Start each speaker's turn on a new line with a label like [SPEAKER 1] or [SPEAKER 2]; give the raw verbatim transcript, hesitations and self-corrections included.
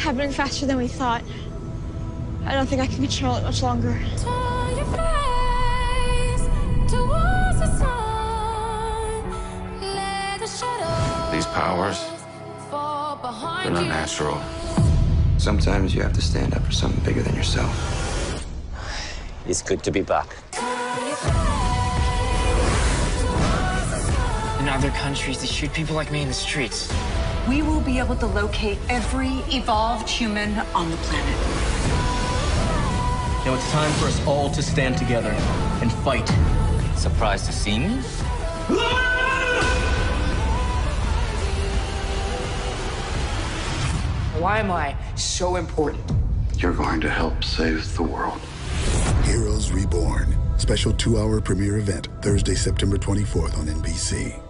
[SPEAKER 1] happening faster than we thought. I don't think I can control it much longer.
[SPEAKER 2] Turn your face towards the sun. Let the shadows
[SPEAKER 3] These powers,
[SPEAKER 2] fall
[SPEAKER 3] they're
[SPEAKER 2] behind
[SPEAKER 3] not
[SPEAKER 2] you.
[SPEAKER 3] natural.
[SPEAKER 4] Sometimes you have to stand up for something bigger than yourself.
[SPEAKER 5] It's good to be back.
[SPEAKER 6] In other countries, they shoot people like me in the streets.
[SPEAKER 7] We will be able to locate every evolved human on the planet.
[SPEAKER 8] Now it's time for us all to stand together and fight.
[SPEAKER 5] Surprised to see me?
[SPEAKER 6] Why am I so important?
[SPEAKER 3] You're going to help save the world.
[SPEAKER 9] Heroes Reborn. Special two-hour premiere event, Thursday, September twenty-fourth on N B C.